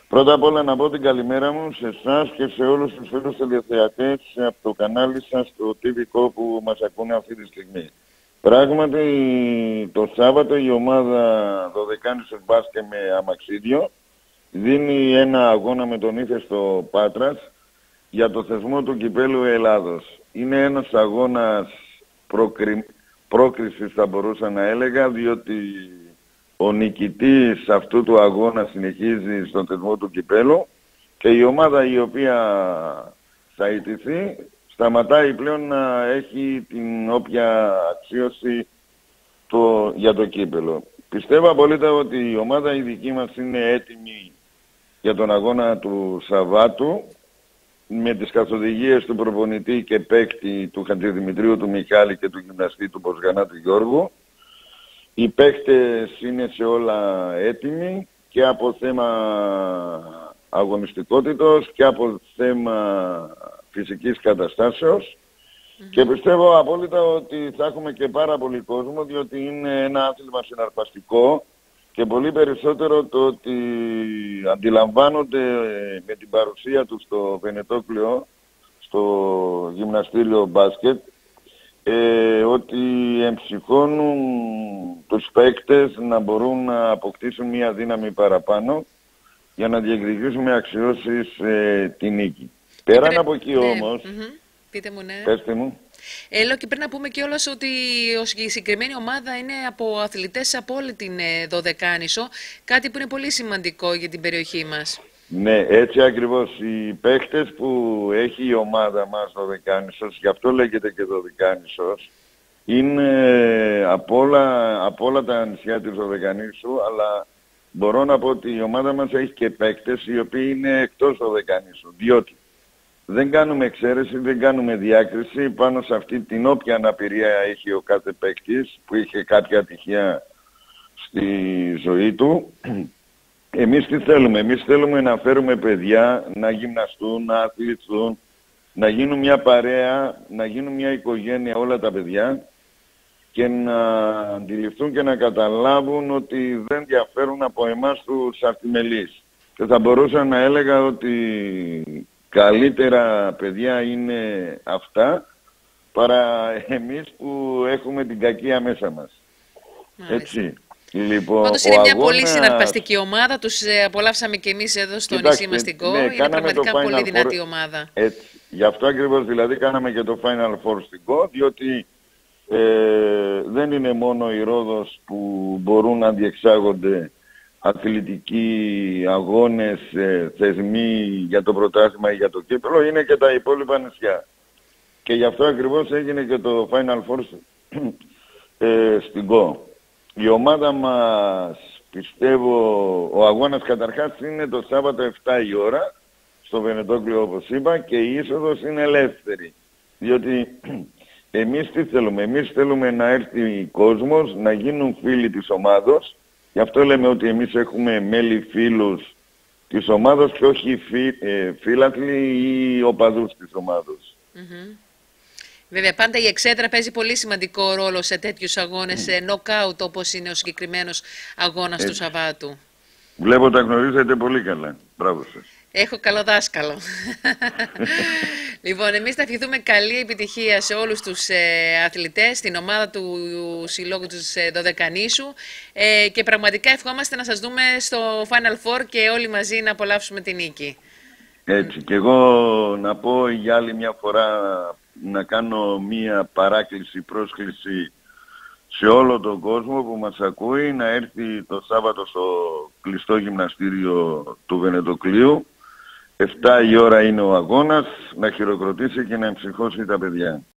Πρώτα απ' όλα να πω την καλημέρα μου σε εσάς και σε όλους τους φίλους τηλεθεατές από το κανάλι σας, το TVCO που μας ακούνε αυτή τη στιγμή. Πράγματι το Σάββατο η ομάδα Δωδεκάνησος Μπάσκετ με Αμαξίδιο δίνει ένα αγώνα με τον ύφεστο Πάτρας για το θεσμό του Κυπέλλου Ελλάδος. Είναι ένας αγώνας πρόκρισης θα μπορούσα να έλεγα, διότι ο νικητής αυτού του αγώνα συνεχίζει στον θεσμό του Κυπέλλου και η ομάδα η οποία θα ιτηθεί σταματάει πλέον να έχει την όποια αξίωση για το κύπελλο. Πιστεύω απολύτως ότι η ομάδα η δική μας είναι έτοιμη για τον αγώνα του Σαββάτου με τις καθοδηγίες του προπονητή και παίκτη του Χατζηδημητρίου του Μιχάλη και του γυμναστή του Μποσγανά του Γιώργου. Οι παίκτες είναι σε όλα έτοιμοι και από θέμα αγωνιστικότητος και από θέμα φυσικής καταστάσεως και πιστεύω απόλυτα ότι θα έχουμε και πάρα πολύ κόσμο, διότι είναι ένα άθλημα συναρπαστικό και πολύ περισσότερο το ότι αντιλαμβάνονται με την παρουσία του στο Βενετόκλειο, στο γυμναστήριο μπάσκετ, ότι εμψυχώνουν τους παίκτες να μπορούν να αποκτήσουν μια δύναμη παραπάνω για να διεκδικήσουν με αξιώσεις τη νίκη. Πέραν από εκεί όμως, πείτε μου, ναι. Πέστε μου. Λέω και πριν να πούμε κιόλας ότι η συγκεκριμένη ομάδα είναι από αθλητές από όλη την Δωδεκάνησο, κάτι που είναι πολύ σημαντικό για την περιοχή μας. Ναι, έτσι ακριβώς. Οι παίκτες που έχει η ομάδα μας Δωδεκάνησος, γι' αυτό λέγεται και Δωδεκάνησος, είναι από όλα τα νησιά της Δωδεκανήσου, αλλά μπορώ να πω ότι η ομάδα μας έχει και παίκτες οι οποίοι είναι εκτός Δωδεκανήσου, διότι δεν κάνουμε εξαίρεση, δεν κάνουμε διάκριση πάνω σε αυτή την όποια αναπηρία έχει ο κάθε παίκτης που είχε κάποια ατυχία στη ζωή του. Εμείς τι θέλουμε? Εμείς θέλουμε να φέρουμε παιδιά να γυμναστούν, να αθληθούν, να γίνουν μια παρέα, να γίνουν μια οικογένεια όλα τα παιδιά και να αντιληφθούν και να καταλάβουν ότι δεν διαφέρουν από εμάς τους αρτιμελείς. Και θα μπορούσα να έλεγα ότι καλύτερα παιδιά είναι αυτά παρά εμείς που έχουμε την κακία μέσα μας. Έτσι. Λοιπόν, πάντως είναι μια πολύ συναρπαστική ομάδα, τους απολαύσαμε και εμείς εδώ στο νησί μας στην ΚΟ, είναι πραγματικά πολύ δυνατή ομάδα. Έτσι. Γι' αυτό ακριβώς δηλαδή κάναμε και το Final Four στην ΚΟ, διότι δεν είναι μόνο η Ρόδος που μπορούν να διεξάγονται αθλητικοί αγώνες, θεσμοί για το πρωτάθλημα ή για το κύπελλο, είναι και τα υπόλοιπα νησιά. Και γι' αυτό ακριβώς έγινε και το Final Four στην ΚΟ. Η ομάδα μας, πιστεύω, ο αγώνας καταρχάς είναι το Σάββατο 7 η ώρα, στο Βενετόκλειο όπως είπα, και η είσοδος είναι ελεύθερη. Διότι εμείς τι θέλουμε? Εμείς θέλουμε να έρθει κόσμος, να γίνουν φίλοι της ομάδος. Γι' αυτό λέμε ότι εμείς έχουμε μέλη φίλους της ομάδος και όχι φίλαθλοι ή οπαδούς της ομάδος. Βέβαια, πάντα η εξέδρα παίζει πολύ σημαντικό ρόλο σε τέτοιους αγώνες, σε knockout όπως είναι ο συγκεκριμένος αγώνας του Σαββάτου. Βλέπω τα γνωρίζετε πολύ καλά. Μπράβο σας. Έχω καλό δάσκαλο. Λοιπόν, εμείς θα ευχηθούμε καλή επιτυχία σε όλους τους αθλητές, στην ομάδα του Συλλόγου της Δωδεκανήσου και πραγματικά ευχόμαστε να σας δούμε στο Final Four και όλοι μαζί να απολαύσουμε την νίκη. Έτσι, και εγώ να πω για άλλη μια φορά να κάνω μια παράκληση, πρόσκληση σε όλο τον κόσμο που μας ακούει να έρθει το Σάββατο στο κλειστό γυμναστήριο του Βενετοκλείου. 7 η ώρα είναι ο αγώνας, να χειροκροτήσει και να εμψυχώσει τα παιδιά.